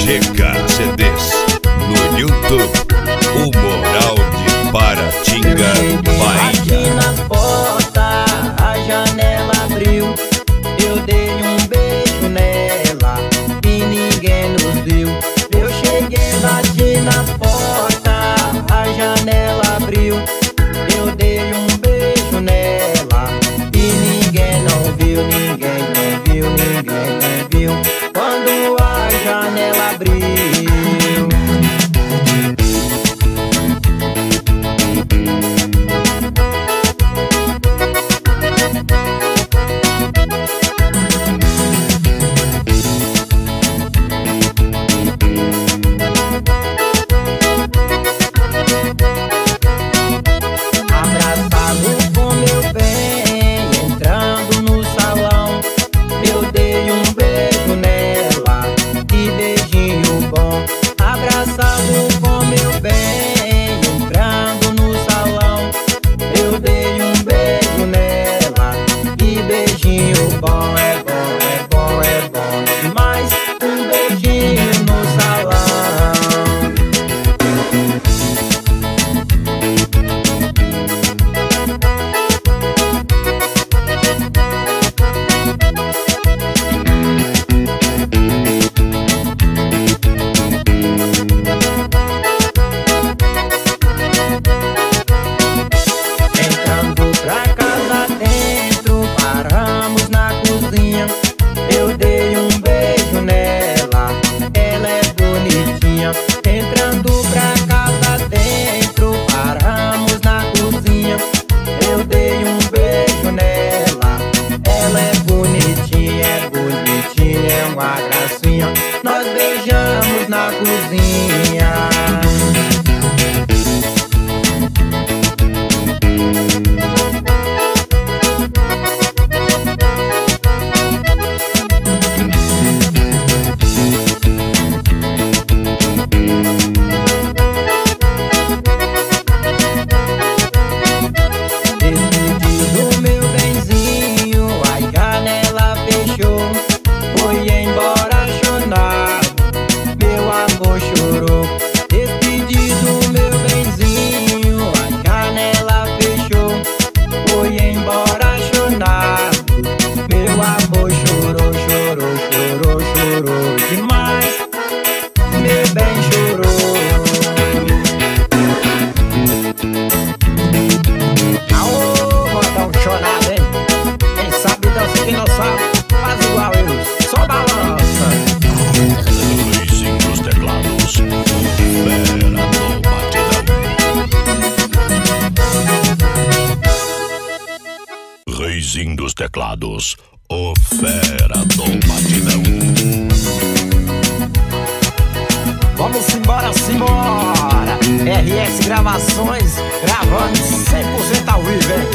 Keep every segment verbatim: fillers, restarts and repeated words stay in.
G K C Ds no YouTube, o Moral de Paratinga, Bahia. Na porta, a janela abriu, eu dei um beijo nela e ninguém nos viu. Eu cheguei, bati na porta, a janela abriu, eu dei um beijo nela e ninguém não viu, ninguém não viu, ninguém não viu. Quando a janela abriu, bom, é bom, é bom, é bom demais. Um beijinho no salão. Entrando pra casa dentro, paramos na cozinha. Eu dei um beijo nela, ela é bonitinha. Entrando pra casa dentro, paramos na cozinha. Eu dei um beijo nela, ela é bonitinha, é bonitinha, é uma gracinha. Nós beijamos na cozinha. Demais, meu bem chorou. Aô, vou dar um chorado, hein? Quem sabe dança, quem não sabe faz igual eu, só balança. Luizinho dos teclados, fera do batidão. Reizinho dos teclados, o fera do batidão. Vamos embora, simbora. R S Gravações, gravando cem por cento ao vivo, hein?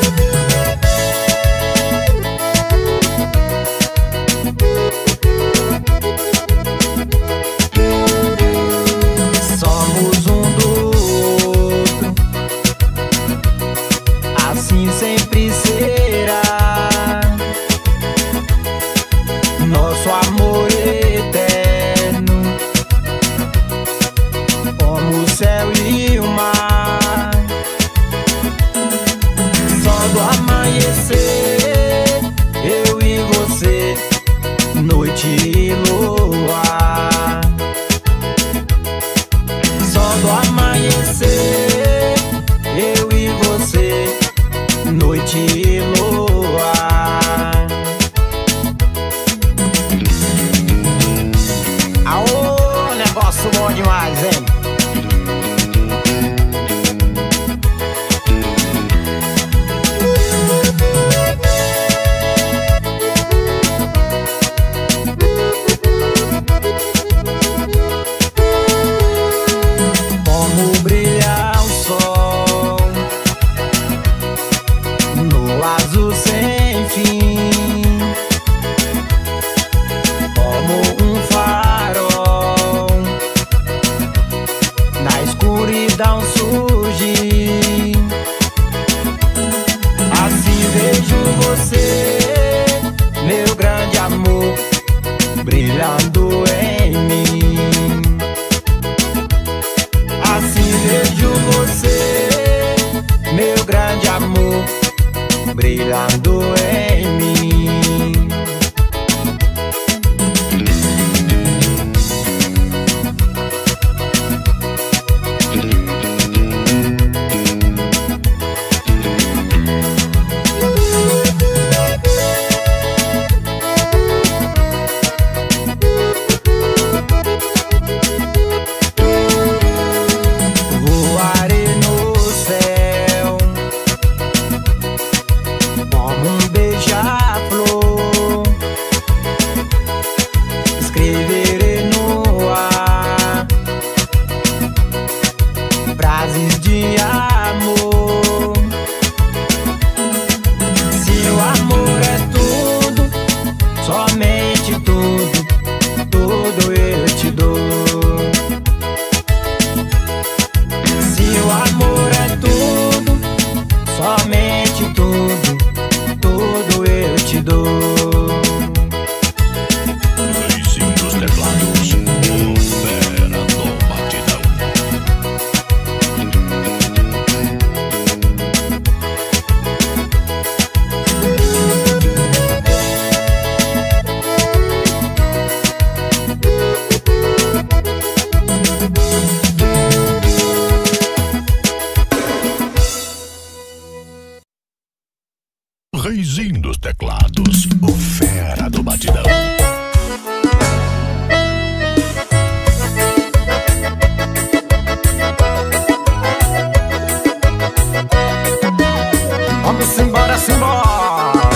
Somos um do outro, assim sempre será. Nosso amor eterno, como o céu e o mar. Só do amanhecer, eu e você, noite e lua. Só do amanhecer, eu e você, noite e lua. Aô, negócio bom demais, hein? Como brilha o sol no azul sem fim, como um farol na escuridão surge. Assim vejo você, meu grande amor, brilhando em mim. brilhando em mim. Reizinho dos teclados, o fera do batidão. Vamos embora, simbora.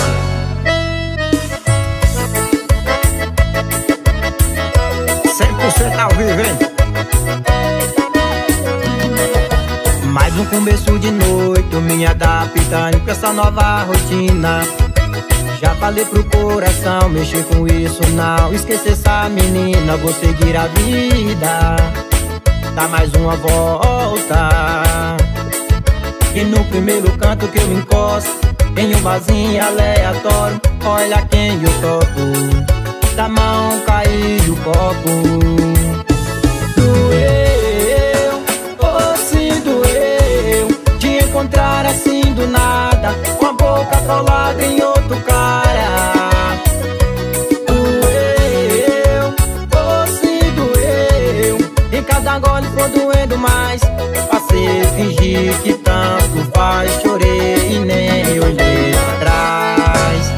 cem por cento ao vivo, hein? Mais um começo de noite, eu me adaptando com essa nova rotina. Já falei pro coração, mexer com isso não. Esquecer essa menina, vou seguir a vida. Dá mais uma volta. E no primeiro canto que eu encosto, em um barzinho aleatório, olha quem eu toco. Da mão caiu o copo. Doeu, oh se doeu, te encontrar assim do nada, com a boca colada em outro cara. Doeu, oh se doeu, e cada gole foi doendo mais. Passei a fingir que tanto faz, chorei e nem olhei pra trás.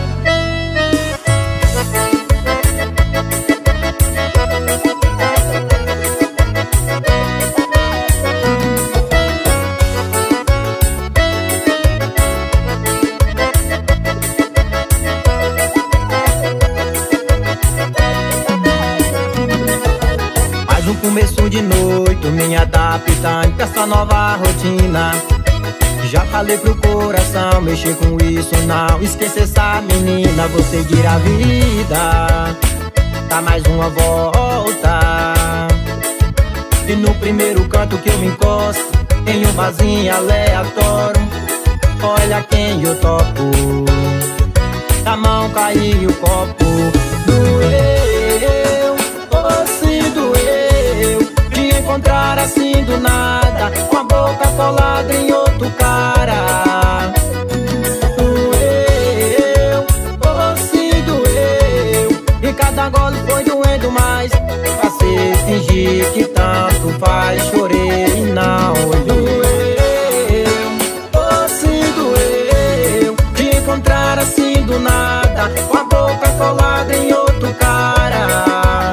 Mais um começo de noite, me adaptando com essa nova rotina. Já falei pro coração, mexer com isso não. Esquecer essa menina, vou seguir a vida. Dá mais uma volta. E no primeiro canto que eu me encosto, em um barzinho aleatório, olha quem eu toco. Da mão caiu o copo. Doeu, oh se doeu, te encontrar assim do nada, com a boca colada em outro cara. Doeu, oh se doeu, e cada gole foi doendo mais. Passei a fingir que tanto faz, chorei e não olhei. Oh se doeu, te encontrar assim do nada, com a boca colada em outro cara.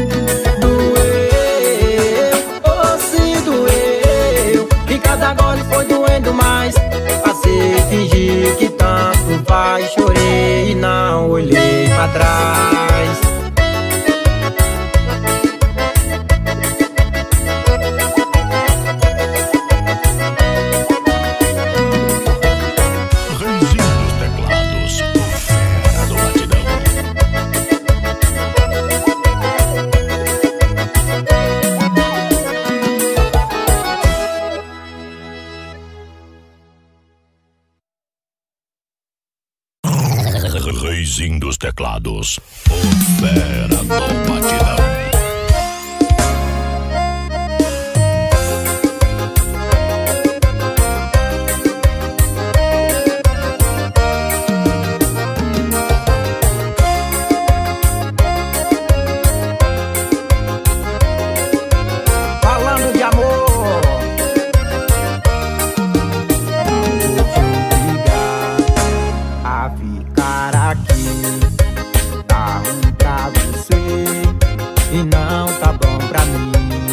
Doeu, oh se doeu, e cada gole foi doendo mais. Passei a fingir que tanto faz, chorei e não olhei pra trás. Reizinho dos teclados, o fera do batidão. não tá bom pra mim.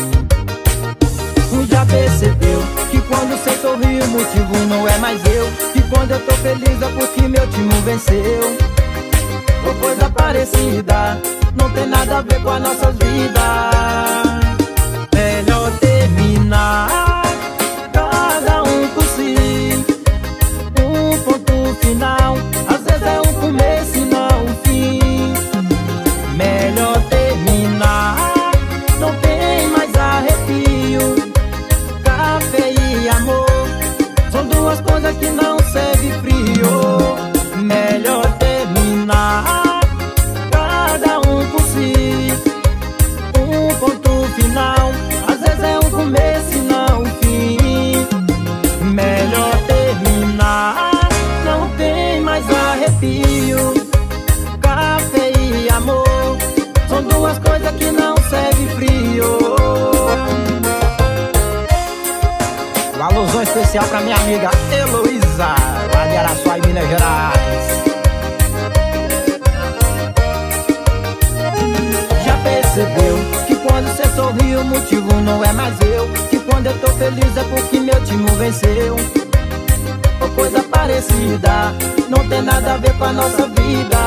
Já percebeu que quando cê sorri o motivo não é mais eu, que quando eu tô feliz é porque meu time venceu. Ou coisa parecida, não tem nada a ver com as nossas vidas. Melhor terminar, cada um por si. Um ponto final, às vezes é um começo e não um fim. Melhor terminar, não tem mais arrepio. Café e amor são duas coisas que não servem frio. Melhor terminar, cada um por si. Um ponto final, às vezes é um começo e não um fim. Melhor terminar, não tem mais arrepio. Café e amor são duas coisas que não servem frio. Um alusão especial pra minha amiga Heloísa, lá de Araçuá, em Minas Gerais. Já percebeu que quando cê sorri o motivo não é mais eu, que quando eu tô feliz é porque meu time venceu. Ou coisa parecida, não tem nada a ver com a nossa vida.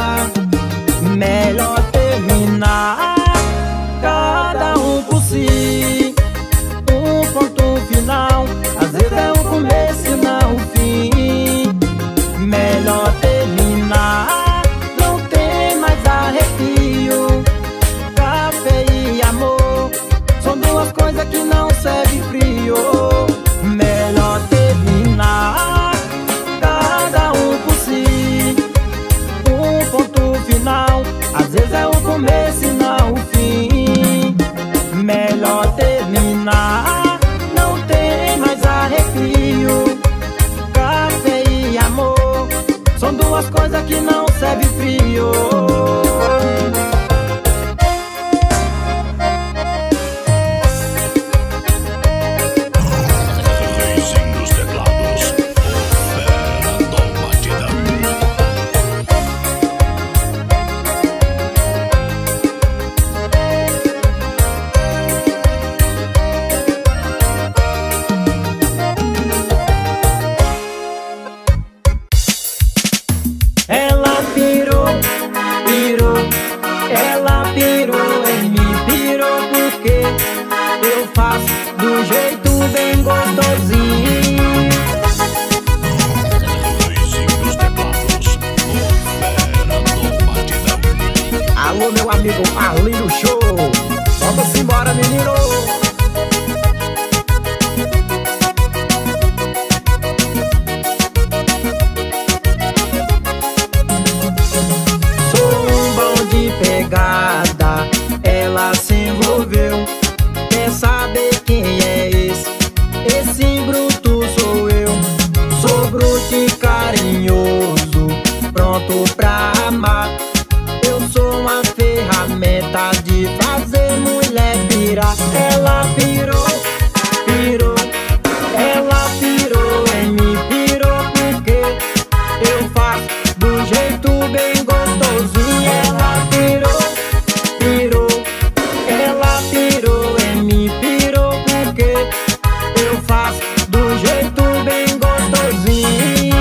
Melhor terminar, cada um por si. Um ponto final, às vezes é um começo e não um fim. Melhor terminar, não tem mais arrepio. Café e amor são duas coisas que não servem frio. Melhor terminar, cada um por si. Um ponto final, às vezes é um começo e não um fim. Melhor terminar, não tem mais arrepio. Café e amor são duas coisas que não servem frio. Reizinho dos teclados, o fera do batidão. Ela pirou, pirou, ela pirou em mim, pirou porque eu faço do jeito bem gostosinho. Reizinho dos teclados, o fera do batidão. Alô, meu amigo Arlindo Show, vamos embora, menino. Sou um bom de pegada, ela se envolveu. Quer saber quem é esse? Esse bruto sou eu. Sou bruto e carinhoso, pronto pra amar. Eu sou uma ferramenta de fazer mulher pirar. Ela pirou, pirou, ela pirou em mim, pirou porque eu faço do jeito bem gostosinho. Ela pirou, pirou, ela pirou em mim, pirou porque eu faço do jeito bem gostosinho.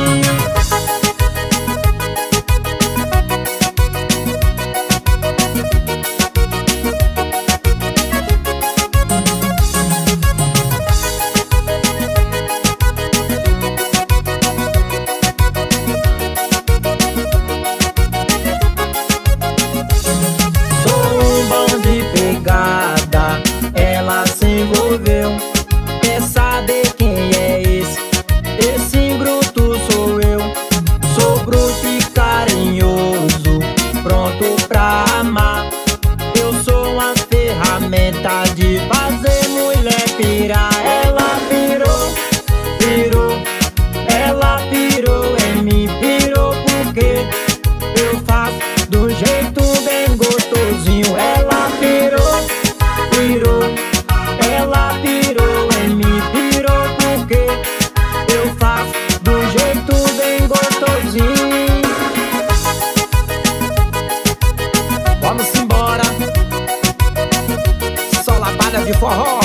pegada de forró.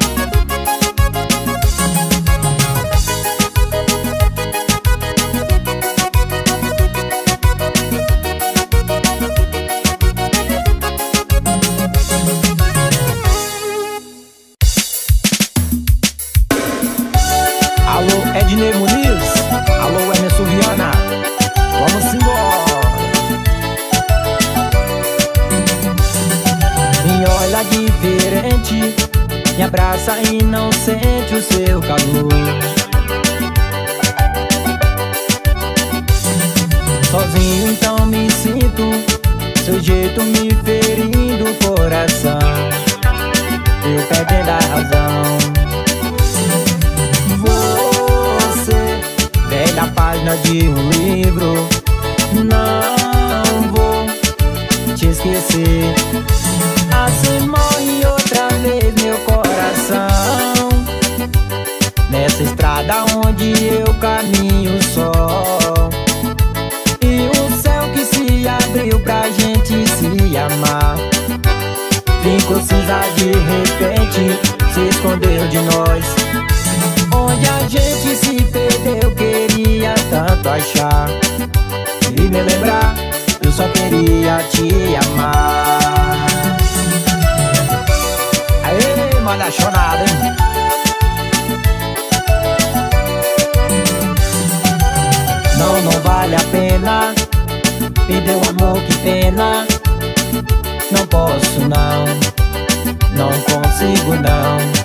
Alô, Ednei Muniz. Alô, Emerson Viana. Vamos embora. Me olha diferente, me abraça e não sente o seu calor. Sozinho então me sinto, seu jeito me ferindo o coração, eu perdendo a razão. Velha página de um livro, não vou te esquecer. Assim morre outra vez meu coração, nessa estrada onde eu caminho só, e o céu que se abriu pra gente se amar ficou cinza de repente, se escondeu de nós. Onde a gente se perdeu, queria tanto achar e me lembrar, eu só queria te amar. Aê, malha chorada, hein? Não, não vale a pena perder o amor, que pena. Não posso não, não consigo não.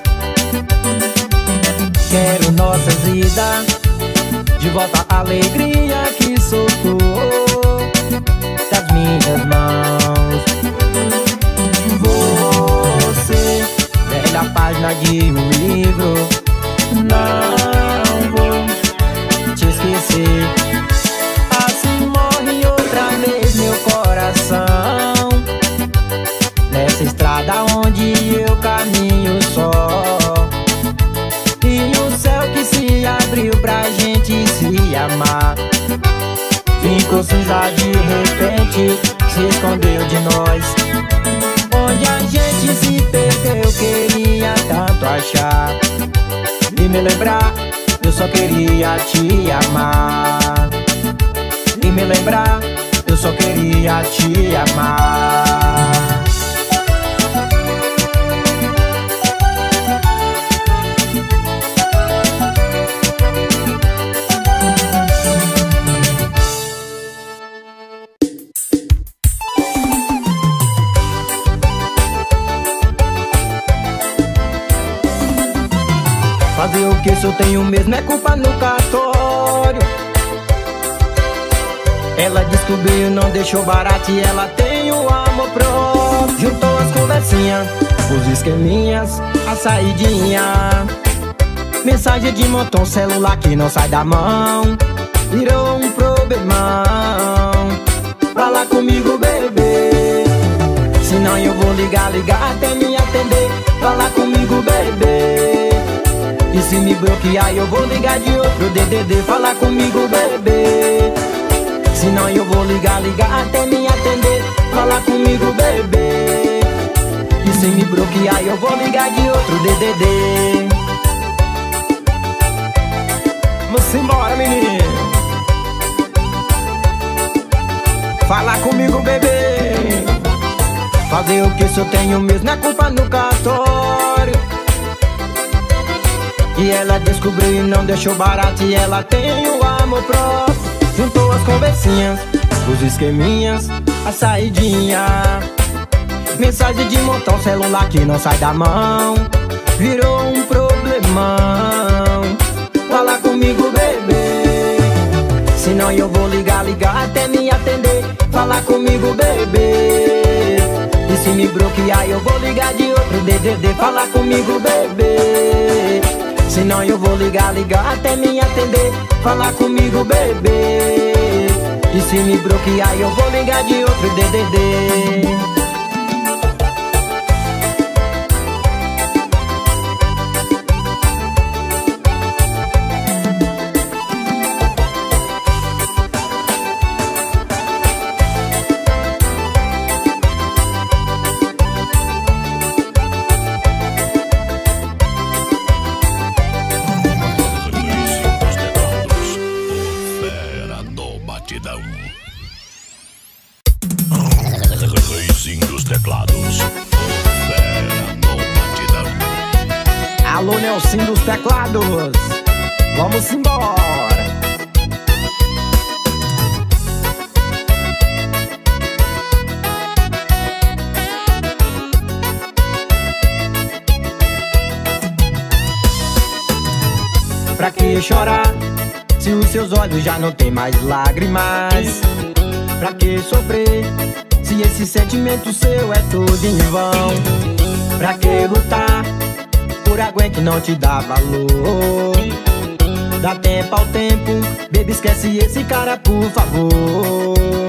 Quero nossas vidas de volta, a alegria que soltou das minhas mãos. Você, velha página de um livro, não vou te esquecer. Assim morre outra vez meu coração, nessa estrada onde eu caminho só, e o céu que se abriu pra gente se amar ficou cinza de repente, se escondeu de nós. Onde a gente se perdeu, queria tanto achar e me lembrar, eu só queria te amar. E me lembrar, eu só queria te amar. Fazer o que se eu tenho mesmo é culpa no cartório. Ela descobriu, não deixou barato e ela tem o amor próprio. Juntou as conversinhas, os esqueminhas, a saidinha, mensagem de montão, celular que não sai da mão, virou um problemão. Fala comigo, bebê, senão eu vou ligar, ligar até me atender. Fala comigo, bebê, e se me bloquear eu vou ligar de outro D D D. Fala comigo, bebê, senão eu vou ligar, ligar até me atender. Fala comigo, bebê, e se me bloquear eu vou ligar de outro D D D. Vamos embora, menino. Fala comigo, bebê. Fazer o que se eu tenho mesmo é culpa no cartório. E ela descobriu e não deixou barato e ela tem o amor próprio. Juntou as conversinhas, os esqueminhas, a saidinha, mensagem de montão, celular que não sai da mão, virou um problemão. Fala comigo, bebê, senão eu vou ligar, ligar até me atender. Fala comigo, bebê, e se me bloquear eu vou ligar de outro D D D. Fala comigo, bebê, senão eu vou ligar, ligar até me atender. Fala comigo, bebê, e se me bloquear eu vou ligar de outro D D D. Alô, Nelson dos teclados, vamos embora. Pra que chorar, se os seus olhos já não tem mais lágrimas? Pra que sofrer, se esse sentimento seu é tudo em vão? Pra que lutar por alguém que não te dá valor? Dá tempo ao tempo, baby, esquece esse cara, por favor.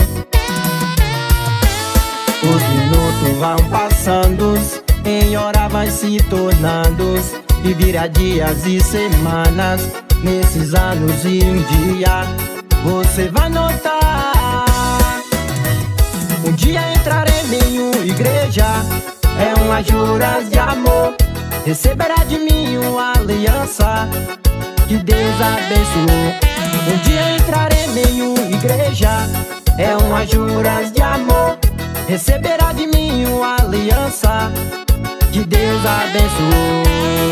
Os minutos vão passando, em hora vai se tornando, e vira dias e semanas, nesses anos e um dia você vai notar. Um dia entrarei em uma igreja, é uma juras de amor, receberá de mim uma aliança que Deus abençoou. Um dia entrarei em uma igreja, é uma juras de amor, receberá de mim uma aliança que Deus abençoou.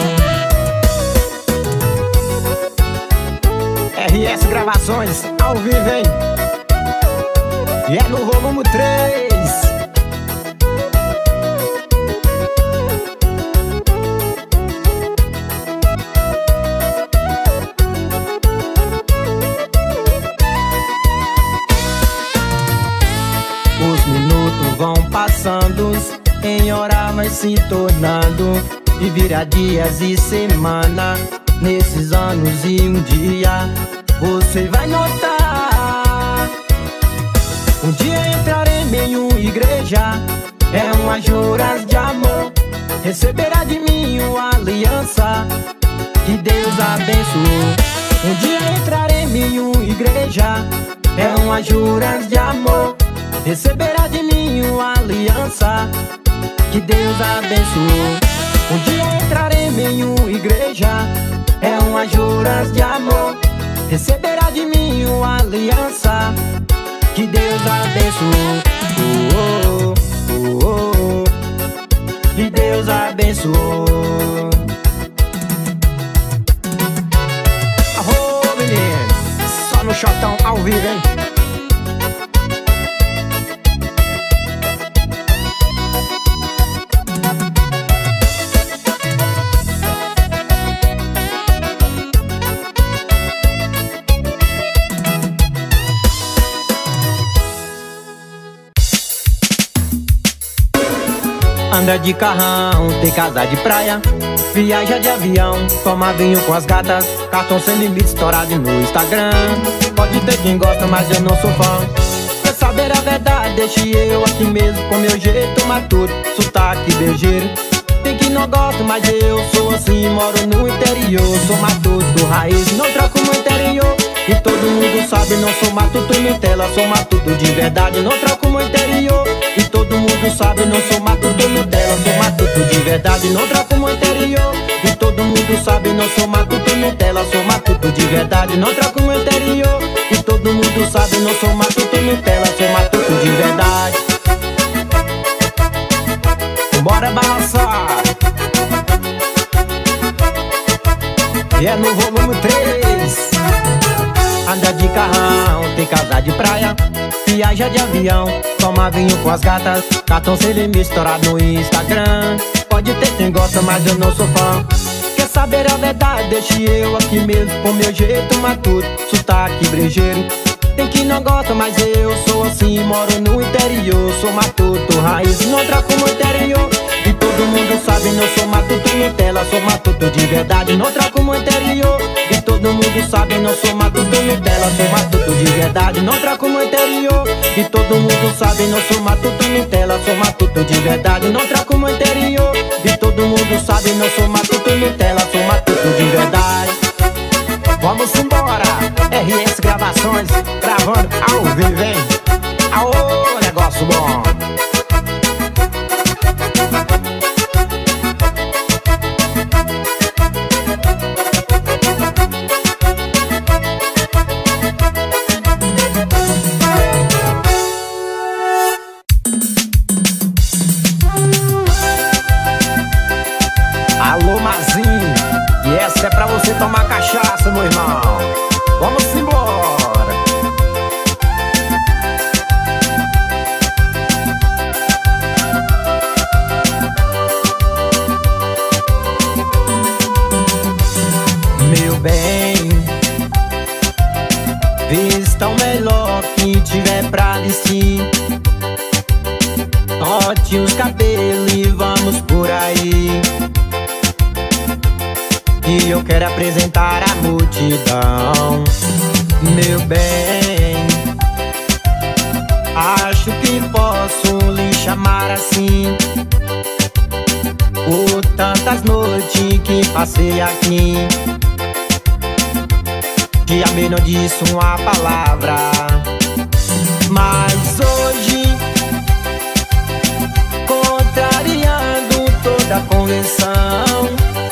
R S Gravações, ao vivo, hein? E é no volume três. Os minutos vão passando, em hora vai se tornando, e vira dias e semana, nesses anos e um dia você vai notar. Um dia entrarei em uma igreja, é uma juras de amor, receberá de mim uma aliança que Deus abençoou. Um dia entrarei em uma igreja, é uma juras de amor, receberá de mim uma aliança que Deus abençoou. Um dia entrarei em uma igreja, é uma juras de amor, receberá de mim uma aliança que Deus abençoou. Oh, oh, oh, oh. Que Deus abençoou. Arro, menino, só no shotão ao vivo, hein? Anda de carrão, tem casa de praia, viaja de avião, toma vinho com as gatas, cartão sem limite estourado no Instagram. Pode ter quem gosta, mas eu não sou fã. Quer saber a verdade? Deixe eu aqui mesmo, com meu jeito maturo, sotaque beijeiro. Tem que não gosta, mas eu sou assim, moro no interior, sou matuto raiz, não troco no interior. E todo mundo sabe, não sou matuto Nutella, sou matuto de verdade, não troco no interior. E todo mundo sabe, não sou matuto Nutella, sou matuto de verdade, não troco no interior. E todo mundo sabe, não sou matuto Nutella, sou matuto de verdade, não troco no interior. E todo mundo sabe, não sou matuto Nutella, sou matuto de verdade. Bora balançar. E é no volume três. Anda de carrão, tem casa de praia, viaja de avião, toma vinho com as gatas, cartão sem limite estourado no Instagram. Pode ter quem gosta, mas eu não sou fã. Quer saber a verdade? Deixe eu aqui mesmo, com meu jeito matuto, sotaque brejeiro. Tem que não gosta, mas eu sou assim, moro no interior, sou matuto raiz, não troco no interior. E todo mundo sabe, não sou matuto Nutella, sou matuto de verdade, não troco no interior. E todo mundo sabe, não sou matuto Nutella, sou matuto de verdade, não troco no interior. E todo mundo sabe, não sou matuto Nutella, sou matuto de verdade, não troco no interior. E todo mundo sabe, não sou matuto Nutella, sou matuto de verdade. Vamos embora, R S Gravações, gravando ao vivo, hein? Aô, negócio bom. Alô, Mazinho, Essa é pra você tomar cachaça, meu irmão. Vamos embora. Meu bem, vista o melhor que tiver pra vestir. Corte os cabelos e vamos por aí. E eu quero apresentar a multidão. Meu bem, acho que posso lhe chamar assim, por tantas noites que passei aqui. Te amei, não disse uma palavra, mas hoje, contrariando toda a convenção,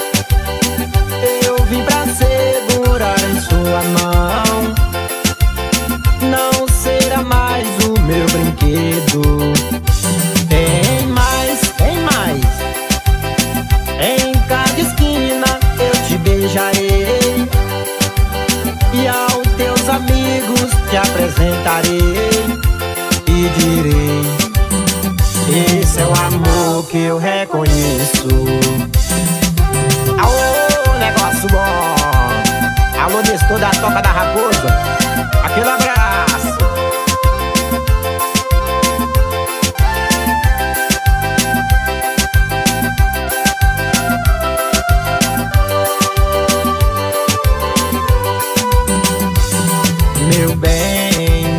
eu vim pra segurar em sua mão. Não será mais o meu brinquedo. Tem mais, tem mais. Em cada esquina eu te beijarei, e aos teus amigos te apresentarei e direi: esse é o amor que eu reconheço. Aô, negócio bom. Alô, Nestor da Toca da Raposa, aquele abraço. Meu bem,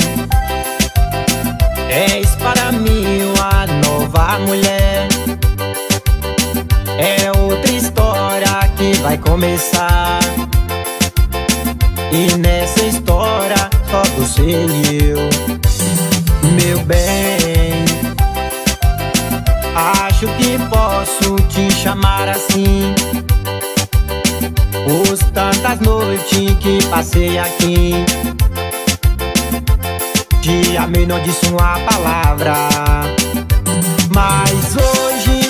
és para mim uma nova mulher. É outra história que vai começar, e nessa história só você e eu. Meu bem, acho que posso te chamar assim, por tantas noites que passei aqui. Te amei, não disse uma palavra, mas hoje,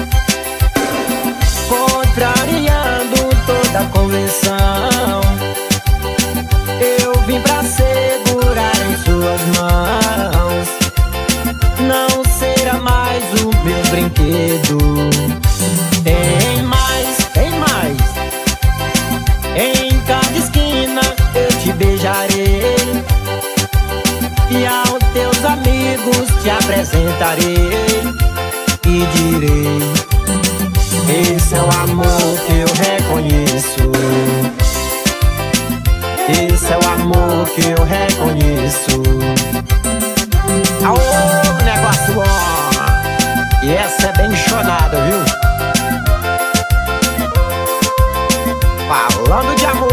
contrariando toda a convenção, eu vim pra segurar em suas mãos. Não será mais o meu brinquedo. Tem mais, tem mais. Em cada esquina eu te beijarei, e aos teus amigos te apresentarei e direi: esse é o amor que eu reconheço. Esse é o amor que eu reconheço. Aô, negócio bom. E essa é bem chonada, viu? Falando de amor.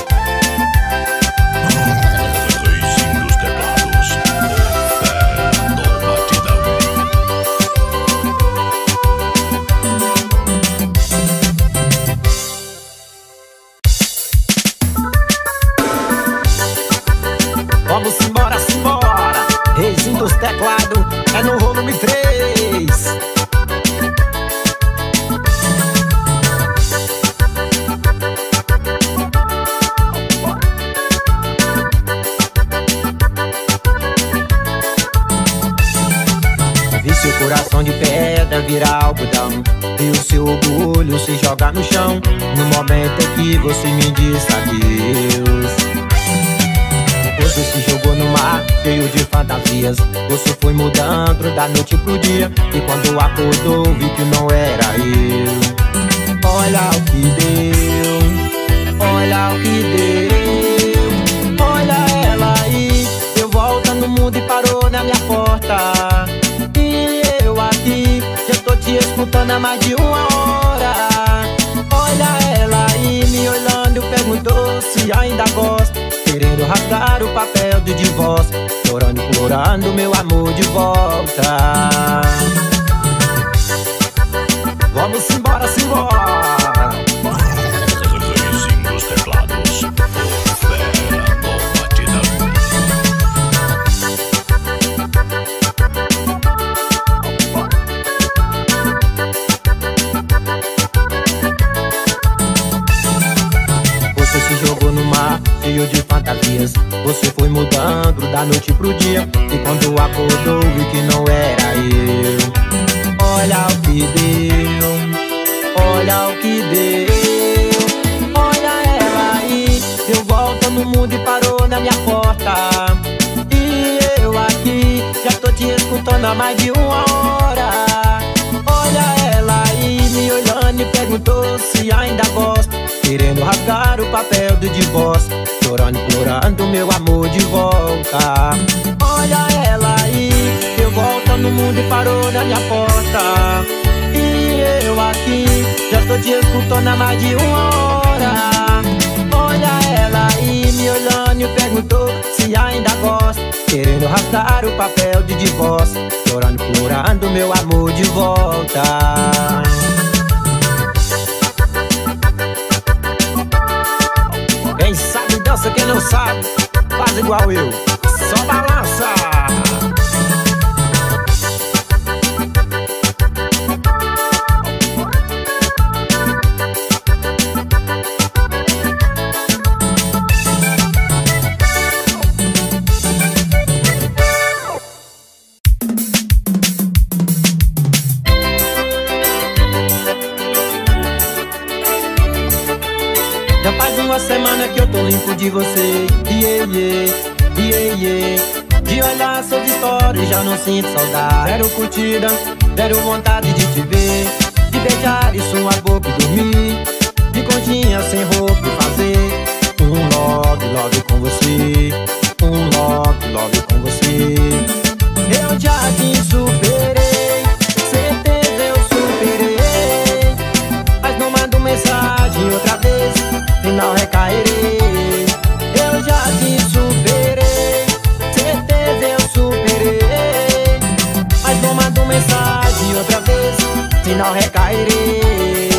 Vamos embora, simbora. Reizinho dos teclados, é no volume três. Vi seu coração de pedra virar algodão, e o seu orgulho se jogar no chão, no momento em que você me disse adeus. Você se jogou no mar, cheio de fantasias. Você foi mudando da noite pro dia, e quando acordou vi que não era eu. Olha o que deu, olha o que deu. Olha ela aí, deu volta no mundo e parou na minha porta. E eu aqui, já tô te escutando há mais de uma hora. Olha ela aí, me olhando, perguntou se ainda gosta, querendo rasgar o papel de divórcio, chorando, implorando meu amor de volta. Vamos embora, simbora. Reizinho dos teclados, fera no batidão. se jogou no mar, cheio de fantasias. Você foi mudando da noite pro dia, e quando acordou vi que não era eu. Olha o que deu, olha o que deu. Olha ela aí, deu volta no mundo e parou na minha porta. E eu aqui, já tô te escutando há mais de uma hora. Olha ela aí, me olhando e perguntou se ainda gosto, querendo rasgar o papel do divórcio, chorando, implorando meu amor de volta. Olha ela aí, deu volta no mundo e parou na minha porta. E eu aqui, já tô te escutando há mais de uma hora. Olha ela aí, me olhando e perguntou se ainda gosto, querendo rasgar o papel de divórcio, chorando, implorando meu amor de volta. Quem sabe dança, quem não sabe faz igual eu, só balança. Já faz uma semana que eu tô limpo de você, yeah, yeah, yeah, yeah. De olhar suas histórias já não sinto saudade. Zero curtida, zero vontade de te ver, de beijar em sua boca e dormir, de conchinha sem roupa e fazer um love, love com você, um love, love com você. Eu já te superei, certeza eu superei, mas não mando mensagem outra vez, não recairei. Eu já te superei, certeza eu superei, mas não mando mensagem outra vez, senão recairei.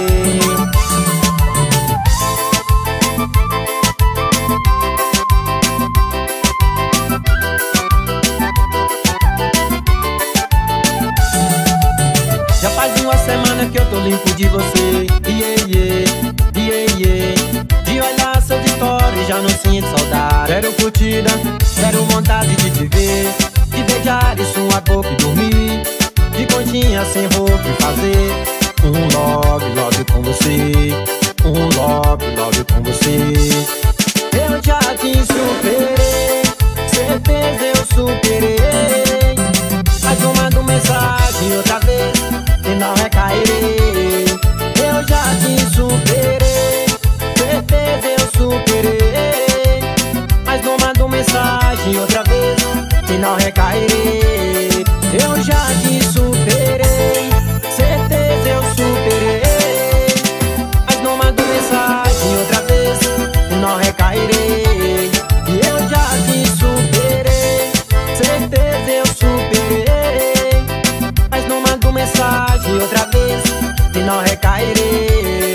Já faz uma semana que eu tô limpo de você, yeah, yeah, yeah, yeah. De olhar suas histórias já não sinto saudade. Zero curtida, zero vontade de te ver, de beijar em sua boca e dormir, de conchinha sem roupa e fazer um love, love com você, um love, love com você. Eu já te superei, certeza eu superei, mas não mando mensagem outra vez, e não recairei. Eu já te superei, certeza eu superei, mas não mando mensagem outra vez, e não recairei. Eu já te superei, certeza eu superei, mas não mando mensagem outra vez, e não recairei. Eu já te superei, certeza eu superei, mas não mando mensagem outra vez, e não recairei.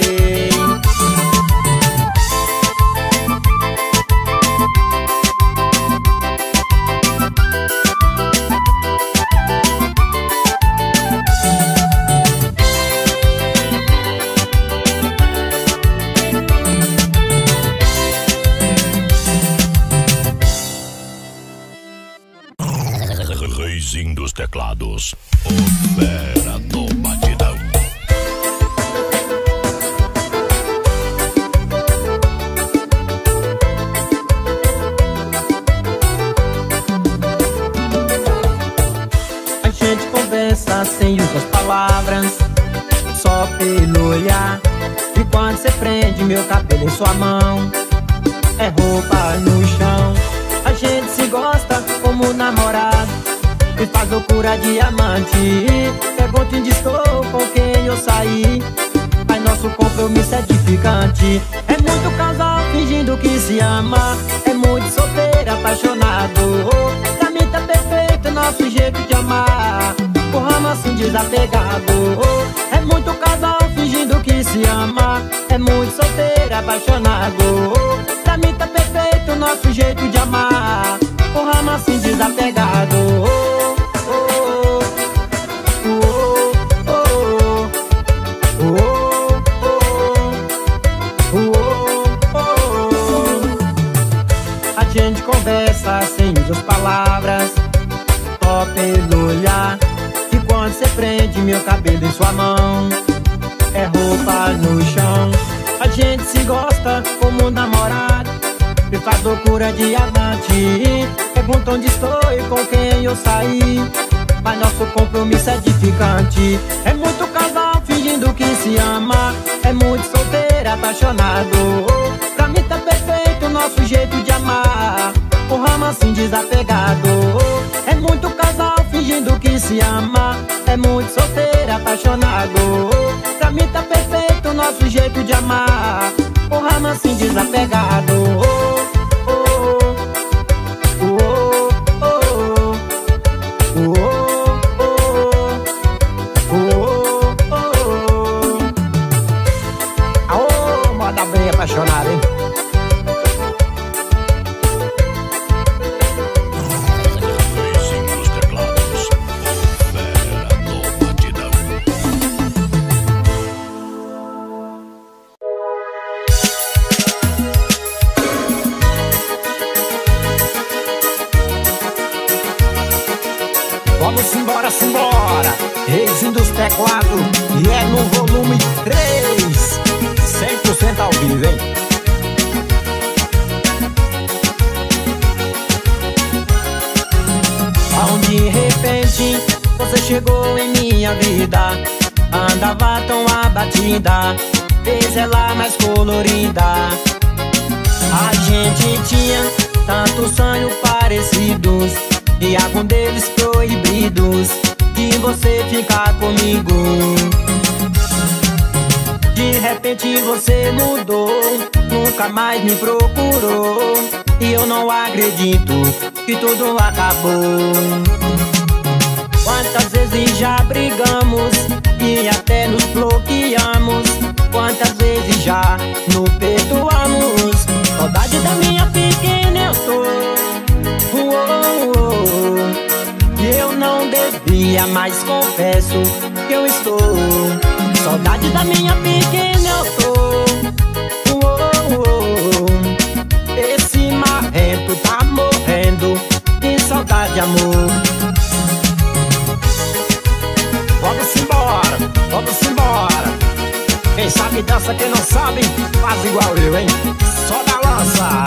Reizinho dos teclados, o fera do batidão. A gente conversa sem usar palavras, só pelo olhar. E quando você prende meu cabelo em sua mão, é roupa no chão. A gente se gosta como namorado, e faz loucura de amante. Pergunta e estou com quem eu saí, mas nosso compromisso é edificante. É muito casal fingindo que se ama, é muito solteiro apaixonado. Pra mim tá perfeito nosso jeito de amar, o ramo assim desapegado. É muito casal fingindo que se ama, é muito solteiro apaixonado. Pra mim tá perfeito nosso jeito de amar, o ramo assim desapegado. conversa, sem usar palavras, só pelo olhar. E quando cê prende meu cabelo em sua mão, é roupa no chão. A gente se gosta como namorado e faz loucura de amante. Pergunta onde estou e com quem eu saí, mas nosso compromisso é edificante. É muito casal fingindo que se ama, é muito solteiro apaixonado. Pra mim tá perfeito o nosso jeito de amar, o romance desapegado. É muito casal fingindo que se ama, é muito solteiro apaixonado. Pra mim tá perfeito o nosso jeito de amar, o romance desapegado. Apaixonado, hein? Luizinho nos teclados, fera do batidão. Vamos embora, simbora. Reizinho dos teclados, e é no volume três, cem por cento ao vivo, hein? De repente você chegou em minha vida, andava tão abatida, fez ela mais colorida. A gente tinha tantos sonhos parecidos e algum deles proibidos, de você ficar comigo. De repente você mudou, nunca mais me procurou, e eu não acredito que tudo acabou. Quantas vezes já brigamos e até nos bloqueamos, quantas vezes já nos perdoamos. Saudade da minha pequena eu tô, oh, oh, oh. Eu não devia, mas confesso que eu estou. Saudade da minha pequena eu tô, oh, oh, oh. Esse marrento tá morrendo de saudade, amor. Vamos embora, vamos embora. Quem sabe dança, quem não sabe faz igual eu, hein? Só da lança.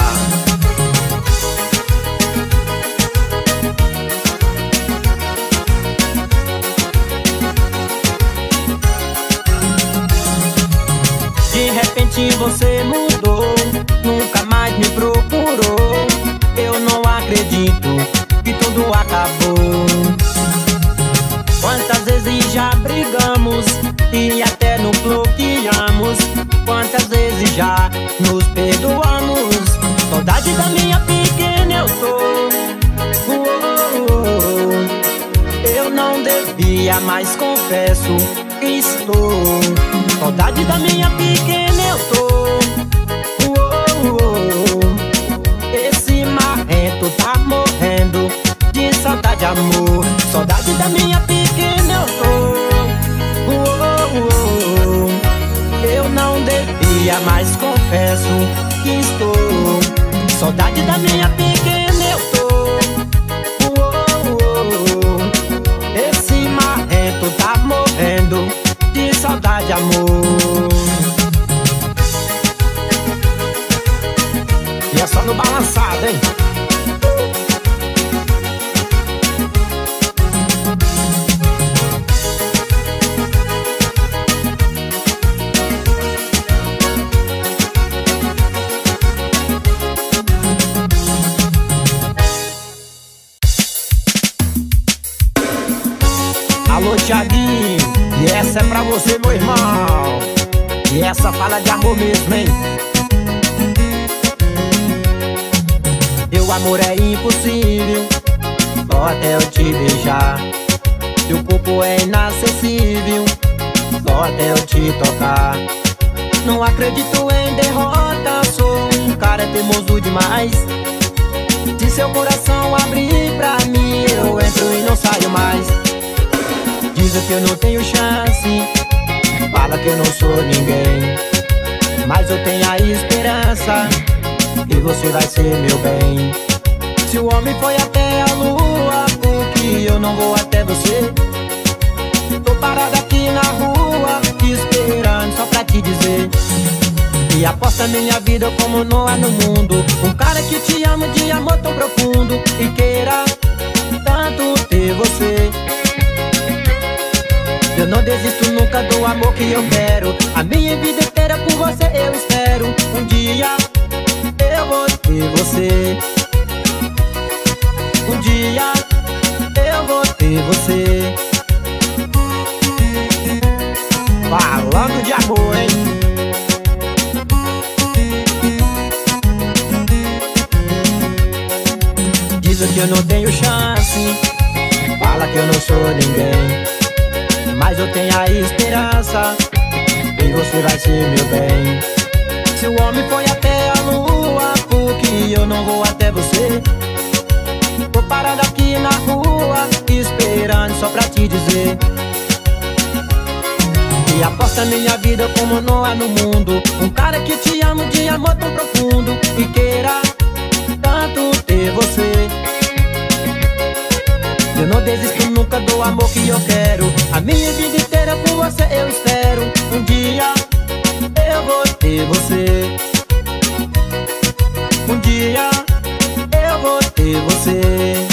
De repente você mudou, nunca mais me procurou. Eu não acredito que tudo acabou. Quantas vezes já brigamos e até nos bloqueamos, quantas vezes já nos perdoamos. Saudade da minha pequena eu tô, oh, oh, oh. Eu não devia, mas confesso que estou. Saudade da minha pequena eu tô, oh, oh, oh. Esse marrento tá morrendo de saudade, amor. Saudade da minha pequena eu tô, oh, oh, oh. Eu não devia, mas confesso que estou. Saudade da minha pequena eu tô, oh, oh, oh. Esse marrento tá morrendo de saudade, amor. E é só no balançado, hein? Alô, Thiaguinho, e essa é pra você, meu irmão. E essa fala de amor mesmo, hein? Teu amor é impossível, só até eu te beijar. Teu corpo é inacessível, só até eu te tocar. Não acredito em derrota, sou um cara teimoso demais. Se seu coração abrir pra mim, eu entro e não saio mais. Dizem que eu não tenho chance, fala que eu não sou ninguém, mas eu tenho a esperança que você vai ser meu bem. Se o homem foi até a lua, por que eu não vou até você? Tô parada aqui na rua, te esperando só pra te dizer e aposta minha vida como não há no mundo um cara que te ama de amor tão profundo e queira tanto ter você. Eu não desisto nunca do amor que eu quero. A minha vida inteira por você eu espero. Um dia eu vou ter você. Um dia eu vou ter você. Falando de amor, hein? Dizem que eu não tenho chance, fala que eu não sou ninguém, mas eu tenho a esperança e você vai ser meu bem. Se o homem foi até a lua, por que eu não vou até você? Tô parado aqui na rua, esperando só pra te dizer e aposta minha vida como não há no mundo um cara que te ama de amor tão profundo e queira tanto ter você. Eu não desisto nunca do amor que eu quero. A minha vida inteira por você eu espero. Um dia eu vou ter você. Um dia eu vou ter você.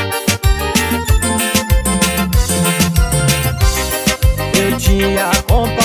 Te acompanho